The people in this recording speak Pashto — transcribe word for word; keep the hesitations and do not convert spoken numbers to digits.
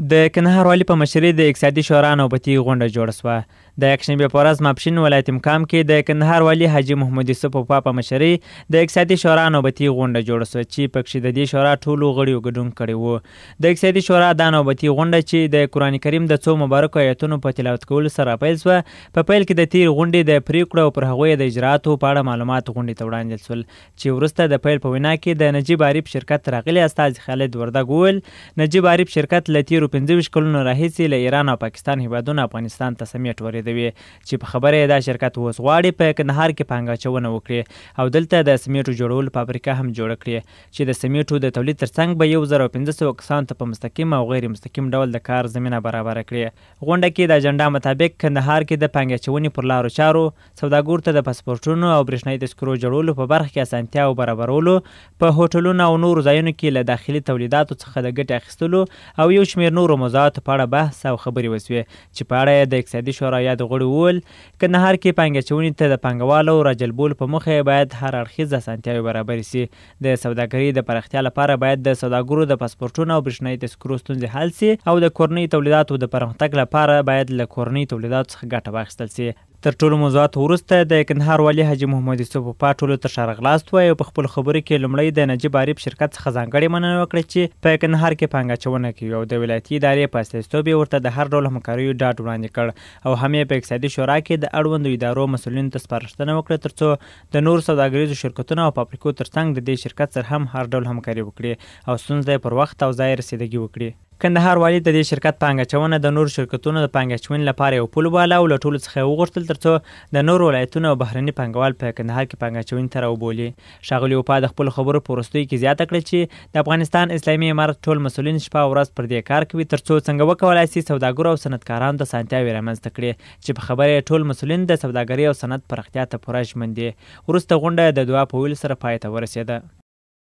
د کندهار والي په مشرۍ د اقتصادي شورا نوبتي غونډه جوړه شوه. د یکشنبې په ورځ ماپښین ولایت مقام کې د کندهار والي حاجي محمد یوسف پوپا په مشرۍ د اقتصادي شورا نوبتي غونډه جوړه شوه چې پکښې د دې شورا ټولو غړیو ګډون کړی و. د اقتصادي شورا دا نوبتي غونډه چې د قرآن کریم د څو مبارکو آیتونو په تلاوت کولو سره پیل شوه، په پیل کې د تېرې غونډې د پرېکړو او پر هغوی د اجرااتو په اړه معلومات غونډې ته وړاندې شول، چې وروسته د پیل په وینا کې د نجیب عارف شرکت راغلي استازي خالد وردګ وویل نجیب عارف شرکت له تېرو پنځه ویشت کلونو راهیسې له ایران او پاکستان هیوادونو افغانستان ته سمېټ ورېدوي، چې په خبره یې دا شرکت اوس غواړي په کندهار کې پانګه اچونه وکړي او دلته د سمېټو جوړولو فابریکه هم جوړه کړي، چې د سمېټو د تولید ترڅنګ به یو زر او پنځه سوه کسانو ته په مستقیم او غیر مستقیم ډول د کار زمینه برابره کړي. غونډه کې د اجنډا مطابق کندهار کې د پانګه اچونې پر لارو چارو، سوداګرو ته د پاسپورټونو او برېښنایي تذکرو جوړولو په برخه کې اسانتیاو برابرولو، په هوټلونو او نورو ځایونو کې له داخلي تولیداتو څخه د ګټې اخیستلو او یو شمېر نورو موضوعاتو په اړه بحث او خبرې وشوې، چې په اړه یې د اقتصادي شورا یاد غړو وویل کندهار کې پانګه اچونې ته د پانګوالو راجلبولو په موخه باید هر اړخیزه اسانتیاوې برابرې سي. د سوداګرۍ د پراختیا لپاره باید د سوداګرو د پاسپورټونو او برېښنایي تذکرو ستونزې حل سي او د کورنۍ تولیداتو د پرمختګ لپاره باید له کورنۍ تولیداتو څخه ګټه واخیستل سي. تر ټولو موضوعاتو وروسته د کندهار والي حاجي محمد یوسف پوپا ټولو ته ښه راغلاست وایي او په خپلو خبرو کې لومړی د نجیب عارف شرکت څخه ځانګړې مننه وکړه چې په کندهار کې پانګه اچونه کوي او د ولایتي ادارې په استازیتوب یې ورته د هر ډول همکاریو ډاډ وړاندې کړ او هم یې په اقتصادي شورا کې د اړوندو ادارو مسؤلینو ته سپارښتنه وکړه تر څو د نورو سوداګریزو شرکتونو او فابریکو ترڅنګ د دې شرکت سره هم هر ډول همکاري وکړي او ستونزه یې پر وخت او ځای رسیدګي وکړي. کندهار والي د دې شرکت پانګه اچونه د نورو شرکتونو د پانګه اچونې لپاره یو پل وباله او له ټولو څخه یې وغوښتل تر څو د نورو ولایتونو او بهرني پانګوال په کندهار کې پانګه اچونې ته راوبولي. ښاغلي پوپا د خپلو خبرو په وروستیو کې زیاته کړه چې د افغانستان اسلامي امارت ټول مسؤلین شپه او ورځ پر دې کار کوي تر څو څنګه وکولای سي سوداګرو او صنعتکارانو ته اسانتیاوې رامنځته کړي، چې په خبره یې ټول مسؤلین د سوداګرۍ او صنعت پراختیا ته پوره ژمن دي. وروسته غونډه د دعا په ویلو سره پای ته ورسېده.